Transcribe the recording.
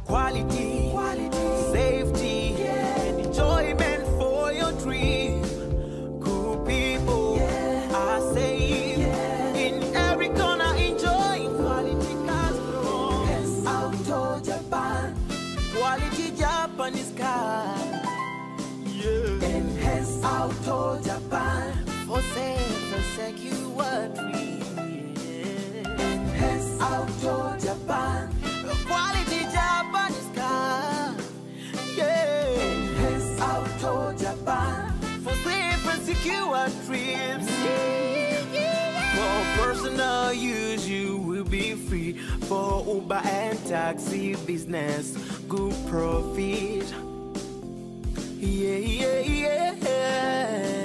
Quality, safety, and enjoyment for your dream. Cool people are safe in every corner, enjoying quality cars from Auto Japan. Quality Japanese car. Enhance Auto Japan for safe and secure dream. Enhance Auto Japan. Quality Japanese car. Enhance Auto Japan for safe and secure trips. For personal use, you will be free. For Uber and taxi business, good profit. Yeah.